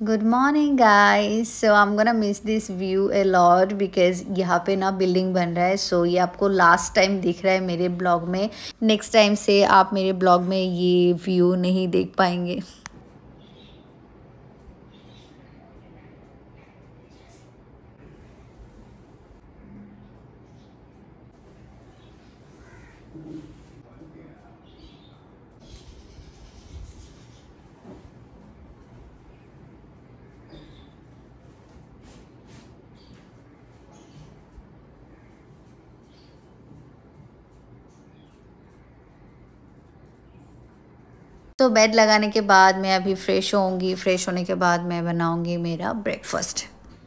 Good morning guys. So I am gonna miss this view a lot because यहाँ पे ना building बन रहा है। सो ये आपको लास्ट टाइम दिख रहा है मेरे ब्लॉग में। नेक्स्ट टाइम से आप मेरे ब्लॉग में ये व्यू नहीं देख पाएंगे। तो बेड लगाने के बाद मैं अभी फ्रेश होऊंगी। फ्रेश होने के बाद मैं बनाऊंगी मेरा breakfast.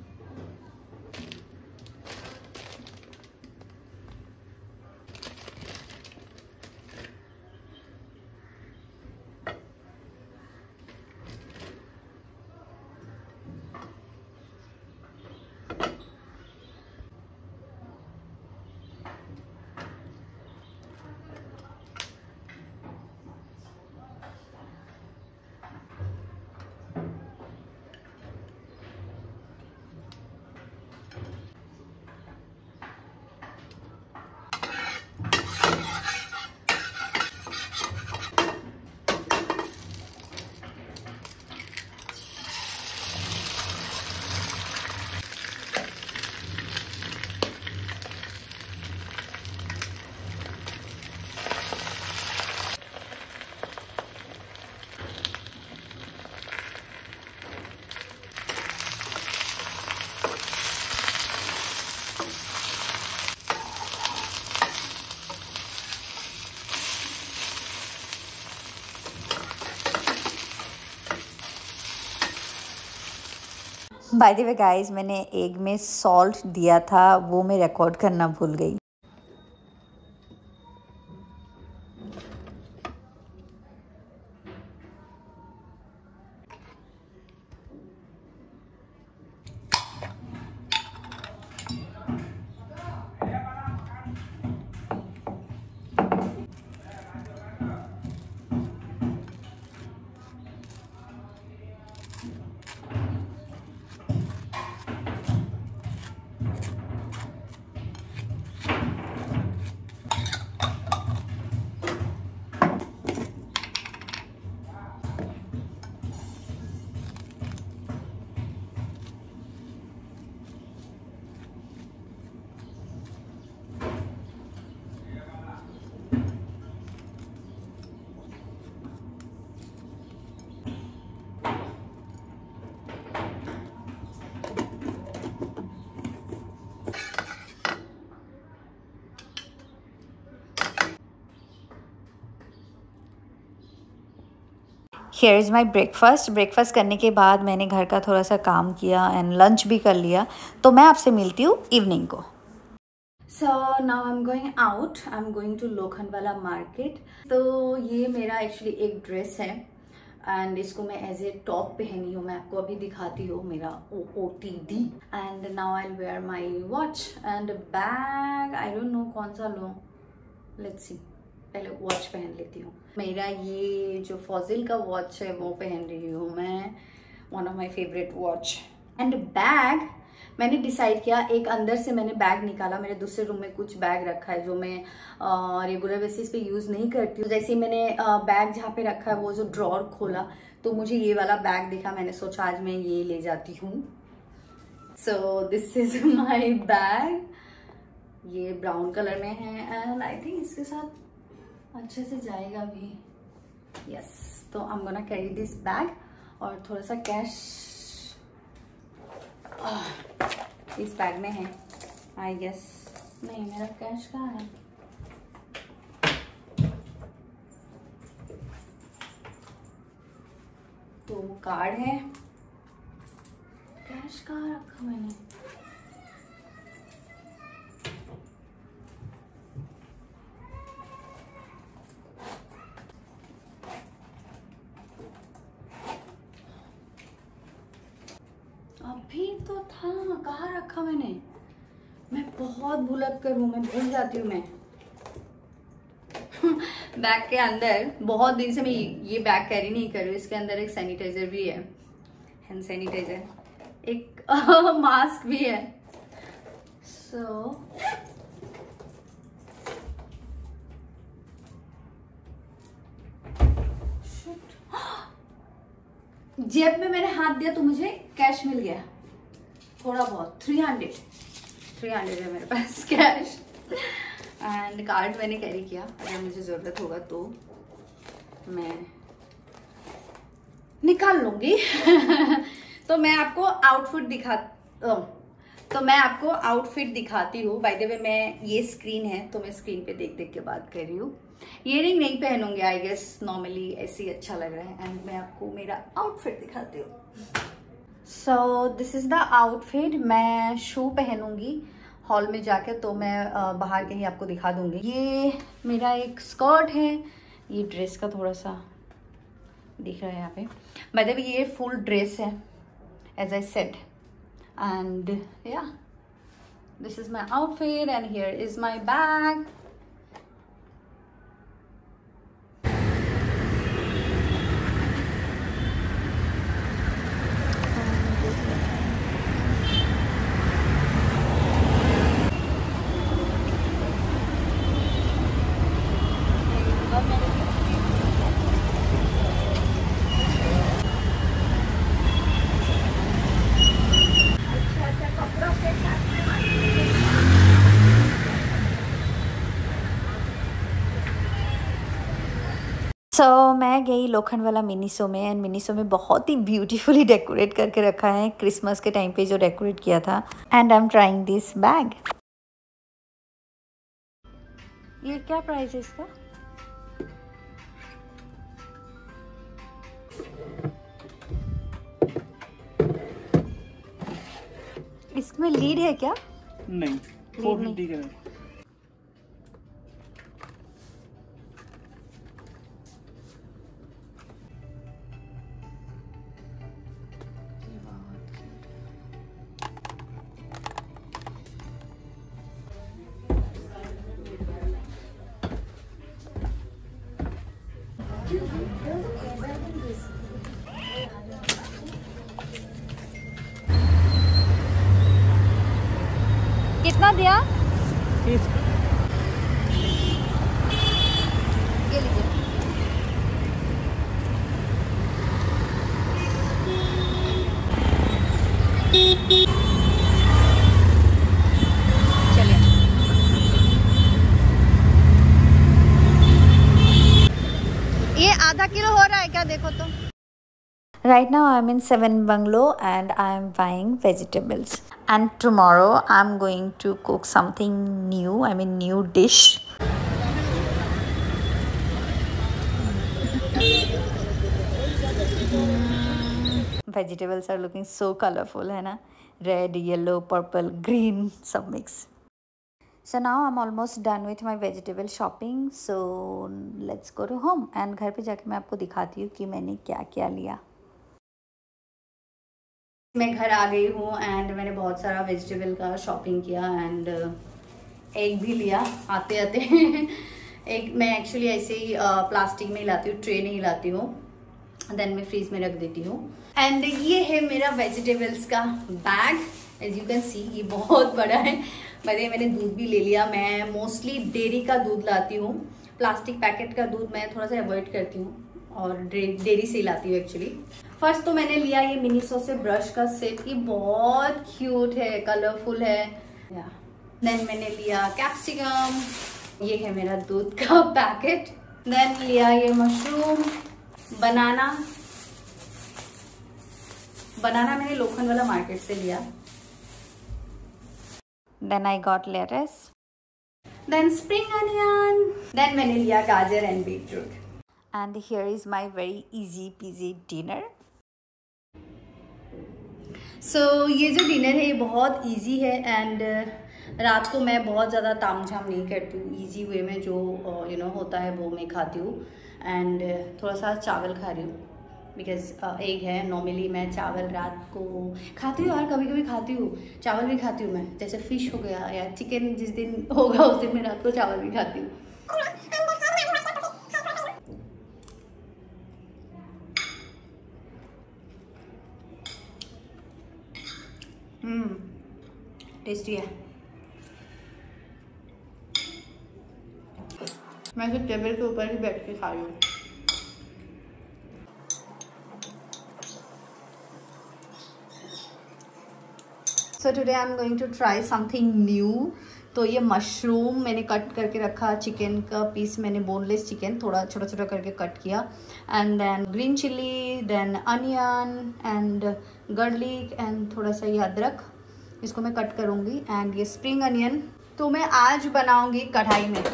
By the way guys, मैंने एग में सॉल्ट दिया था, वो मैं रिकॉर्ड करना भूल गई। Here is my breakfast. Breakfast करने के बाद मैंने घर का थोड़ा सा काम किया एंड लंच भी कर लिया। तो मैं आपसे मिलती हूँ इवनिंग को। So now I am going out. I am going to Lokhandwala market. तो ये मेरा एक्चुअली एक ड्रेस है एंड इसको मैं एज ए टॉप पहनी हूँ। मैं आपको अभी दिखाती हूँ मेरा OOTD। And now I wear my watch and bag. I don't know कौन सा लूँ, लेट्स सी। पहले वॉच पहन लेती हूँ। मेरा ये जो फॉजिल का वॉच है वो पहन रही हूँ मैं, one of my favourite watch. And bag मैंने डिसाइड किया, एक अंदर से मैंने बैग निकाला। मेरे दूसरे रूम में कुछ बैग रखा है जो मैं रेगुलर बेसिस पे यूज नहीं करती हूँ। जैसे मैंने बैग जहाँ पे रखा है वो जो ड्रॉर खोला तो मुझे ये वाला बैग दिखा। मैंने सोचा आज मैं ये ले जाती हूँ। So this is my bag. ये ब्राउन कलर में है एंड आई थिंक इसके साथ अच्छे से जाएगा भी। यस, तो I am gonna carry this bag. और थोड़ा सा कैश इस बैग में है आई गेस। नहीं, मेरा कैश कहाँ है? तो कार्ड है, कैश कहाँ रखा मैंने? अभी तो था, कहाँ रखा मैंने? मैं बहुत भुलक कर हूँ, मैं भूल जाती हूँ मैं। बैग के अंदर बहुत दिन से मैं ये बैग कैरी नहीं कर रही हूँ। इसके अंदर एक सैनिटाइजर भी है, हैंड सैनिटाइजर, एक मास्क भी है। सो जेब में मैंने हाथ दिया तो मुझे कैश मिल गया थोड़ा बहुत, 300 है मेरे पास कैश। एंड कार्ड मैंने कैरी किया, अगर मुझे ज़रूरत होगा तो मैं निकाल लूँगी। तो मैं आपको आउटफिट दिखाती हूँ। बाय द वे मैं ये स्क्रीन है तो मैं स्क्रीन पे देख देख के बात कर रही हूँ। ईयरिंग नहीं पहनूंगी, आई गेस नॉर्मली ऐसे ही अच्छा लग रहा है। एंड मैं आपको मेरा आउटफिट दिखाती हूँ। So this is the outfit. मैं शू पहनूंगी हॉल में जाके, तो मैं बाहर के ही आपको दिखा दूंगी। ये मेरा एक स्कर्ट है, ये ड्रेस का थोड़ा सा दिख रहा है यहाँ पे, मतलब ये फुल ड्रेस है एज आई सेड। एंड या this is my outfit and here is my bag. मैं गई लोखंडवाला मिनीसो में, एंड मिनीसो में बहुत ही ब्यूटीफुली डेकोरेट करके रखा है क्रिसमस के टाइम पे जो डेकोरेट किया था। And I am trying this bag. ये क्या प्राइस है इसका? इसमें लीड है क्या? नहीं, 450 का है। कितना दिया? ये लीजिए। चलिए, ये आधा किलो हो रहा है क्या? देखो तो। Right now I'm in Seven Bungalow and I'm buying vegetables. And tomorrow I'm going to cook something new. I mean new dish. Vegetables are looking so colorful, है ना? Red, yellow, purple, green, सब mix. So now I'm almost done with my vegetable shopping. So let's go to home. And घर पे जाके मैं आपको दिखाती हूँ कि मैंने क्या क्या लिया। मैं घर आ गई हूँ एंड मैंने बहुत सारा वेजिटेबल का शॉपिंग किया एंड एग भी लिया आते आते। एग मैं एक्चुअली ऐसे ही प्लास्टिक में ही लाती हूँ, ट्रे नहीं लाती हूँ, देन मैं फ्रीज में रख देती हूँ। एंड ये है मेरा वेजिटेबल्स का bag, as you can see ये बहुत बड़ा है। मैंने दूध भी ले लिया। मैं मोस्टली डेयरी का दूध लाती हूँ, प्लास्टिक पैकेट का दूध मैं थोड़ा सा अवॉइड करती हूँ और डेयरी से ही लाती हूँ एक्चुअली। फर्स्ट तो मैंने लिया ये मिनीसो से ब्रश का सेट, ये बहुत क्यूट है, कलरफुल है। देन मैंने लिया कैप्सिकम, ये है मेरा दूध का पैकेट। देन लिया ये मशरूम, बनाना मैंने लोखंडवाला मार्केट से लिया। Then I got lettuce, then spring onion, then मैंने लिया गाजर and beetroot. And here is my very easy peasy dinner. So ये जो डिनर है ये बहुत इजी है एंड रात को मैं बहुत ज़्यादा तामझाम नहीं करती हूँ, इजी वे में जो होता है वो मैं खाती हूँ। एंड थोड़ा सा चावल खा रही हूँ बिकॉज एग है। नॉर्मली मैं चावल रात को खाती हूँ और कभी कभी खाती हूँ, चावल भी खाती हूँ मैं, जैसे फिश हो गया या चिकन जिस दिन होगा उस दिन मैं रात को चावल भी खाती हूँ। टेस्टी है। मैं तो टेबल के ऊपर ही बैठ के खा रही हूँ। So today I am going to try something new. तो ये मशरूम मैंने कट करके रखा, चिकन का पीस मैंने बोनलेस चिकन थोड़ा छोटा छोटा करके कट किया, and then green chilli, then onion and garlic and थोड़ा सा ये अदरक, इसको मैं कट करूँगी, एंड ये स्प्रिंग अनियन। तो मैं आज बनाऊँगी कढ़ाई में।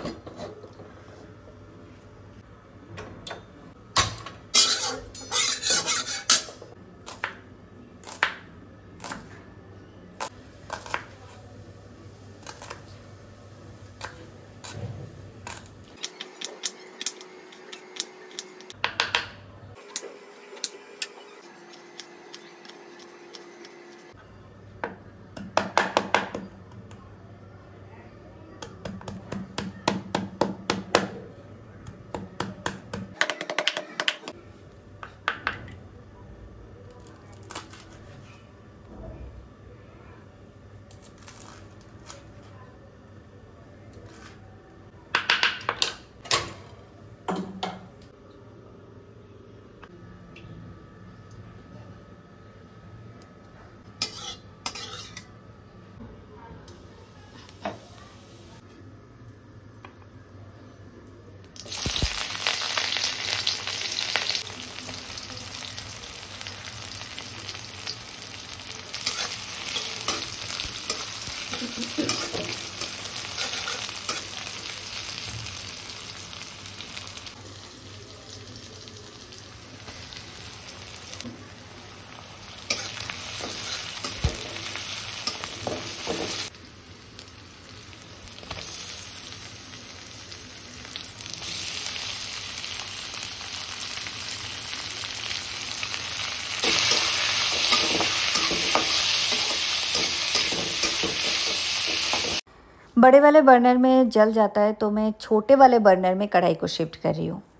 बड़े वाले बर्नर में जल जाता है, तो मैं छोटे वाले बर्नर में कढ़ाई को शिफ्ट कर रही हूँ।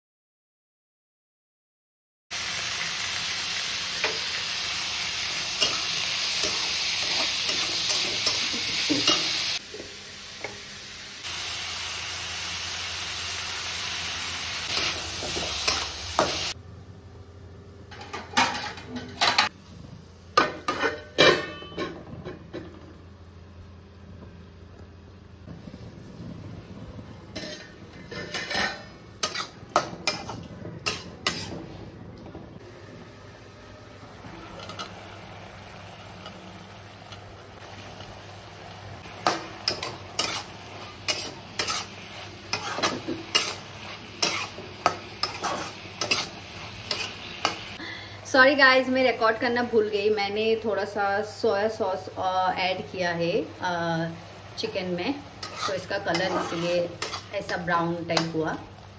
सॉरी गाइज, मैं रिकॉर्ड करना भूल गई। मैंने थोड़ा सा सोया सॉस ऐड किया है चिकन में, तो इसका कलर इसलिए ऐसा ब्राउन टाइप हुआ।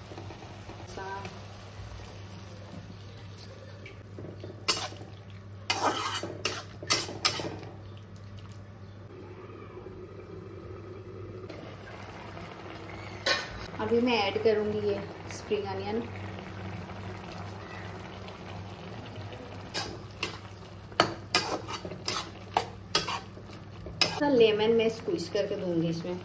अभी मैं ऐड करूँगी ये स्प्रिंग अनियन। लेमन में स्क्वीज करके दूंगी इसमें।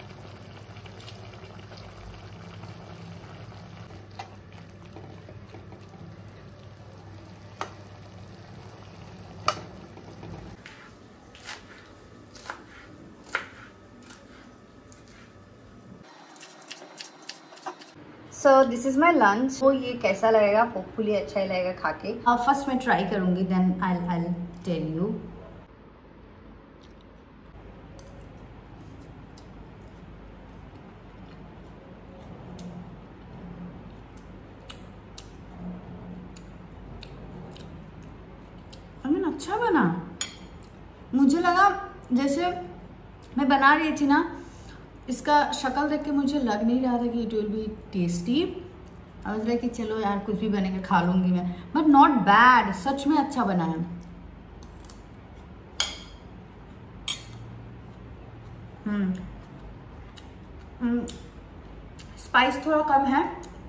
So this is my lunch. वो ये कैसा लगेगा, होपफुली अच्छा ही लगेगा खा के। फर्स्ट मैं ट्राई करूंगी, देन आई टेल यू। अच्छा बना। मुझे लगा जैसे मैं बना रही थी ना, इसका शक्ल देख के मुझे लग नहीं रहा था कि it will be tasty. I was like कि चलो यार कुछ भी बनेगा खा लूंगी मैं, बट नॉट बैड, सच में अच्छा बना है। स्पाइस थोड़ा कम है,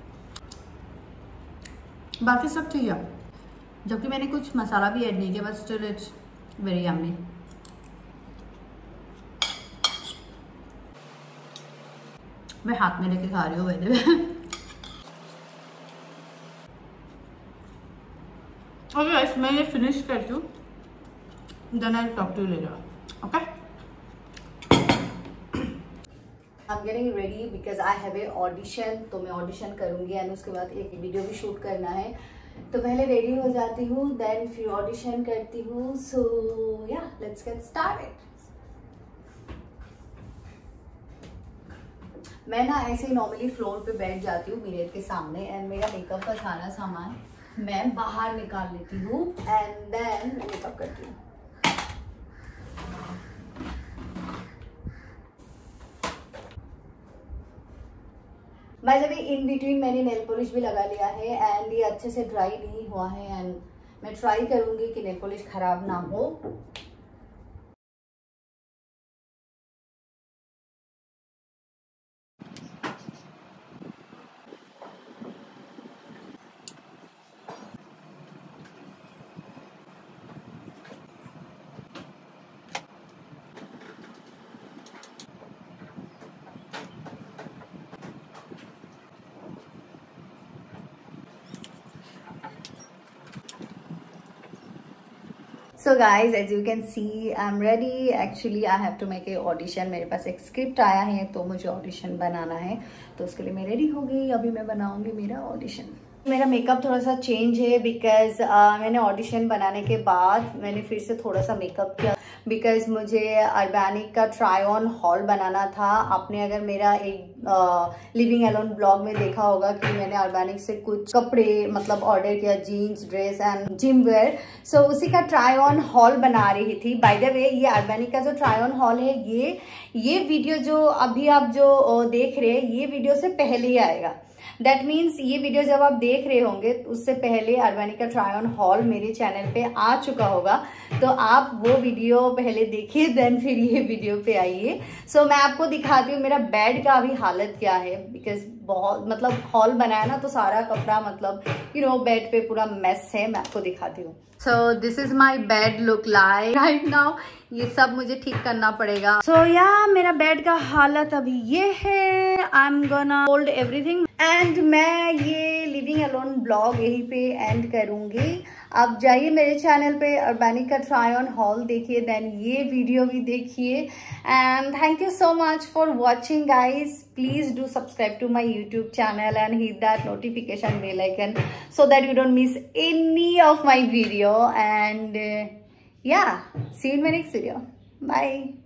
बाकी सब ठीक है, जबकि मैंने कुछ मसाला भी ऐड नहीं किया, but still it's very yummy. मैं हाथ में लेके खा रही हूँ वैसे। ओके गाइस, मैं ये फिनिश करती हूँ, then I talk to you later, okay. I'm getting ready because I have a audition, तो मैं ऑडिशन करूँगी एंड उसके बाद एक वीडियो भी शूट करना है, तो पहले रेडी हो जाती हूँ, देन फिर ऑडिशन करती हूँ। सो या लेट्स गेट स्टार्टेड। मैं ना ऐसे ही नॉर्मली फ्लोर पे बैठ जाती हूँ मिरर के सामने एंड मेरा मेकअप का सारा सामान मैं बाहर निकाल लेती हूँ एंड देन मेकअप करती हूँ। By the way in between मैंने नेल पॉलिश भी लगा लिया है एंड ये अच्छे से ड्राई नहीं हुआ है एंड मैं ट्राई करूंगी कि नेल पॉलिश खराब ना हो। So guys, as you can see, I'm ready. Actually, I have to make a audition. मेरे पास एक स्क्रिप्ट आया है तो मुझे ऑडिशन बनाना है, तो उसके लिए मैं रेडी हो गई। अभी मैं बनाऊंगी मेरा ऑडिशन। मेरा मेकअप थोड़ा सा चेंज है बिकॉज मैंने ऑडिशन बनाने के बाद मैंने फिर से थोड़ा सा मेकअप किया बिकॉज मुझे अर्बैनिक का ट्राई ऑन हॉल बनाना था। आपने अगर मेरा एक लिविंग अलोन ब्लॉग में देखा होगा कि मैंने अर्बैनिक से कुछ कपड़े मतलब ऑर्डर किया, jeans, dress and gym wear, so उसी का ट्राई ऑन हॉल बना रही थी। बाय द वे ये अर्बैनिक का जो ट्राई ऑन हॉल है ये वीडियो जो अभी आप जो देख रहे हैं ये वीडियो से पहले ही आएगा। दैट मीन्स ये वीडियो जब आप देख रहे होंगे उससे पहले अर्बैनिक का ट्राई ऑन हॉल मेरे चैनल पे आ चुका होगा, तो आप वो वीडियो पहले देखिए देन फिर ये वीडियो पे आइए। सो मैं आपको दिखाती हूँ मेरा बेड का अभी हालत क्या है बिकॉज बहुत मतलब हॉल बनाया ना तो सारा कपड़ा मतलब बेड पे पूरा मेस है। मैं आपको दिखाती हूँ। So this is my bed look like right now. ये सब मुझे ठीक करना पड़ेगा। सो या मेरा बेड का हालत अभी ये है। I am gonna hold everything and मैं ये लिविंग अलोन ब्लॉग यहीं पे एंड करूंगी। आप जाइए मेरे चैनल पे अर्बैनिक का ट्राई ऑन हॉल देखिए, देन ये वीडियो भी देखिए and thank you so much for watching guys. Please do subscribe to my YouTube channel and hit that notification bell icon so that you don't miss any of my video and yeah, see you in my next video. Bye.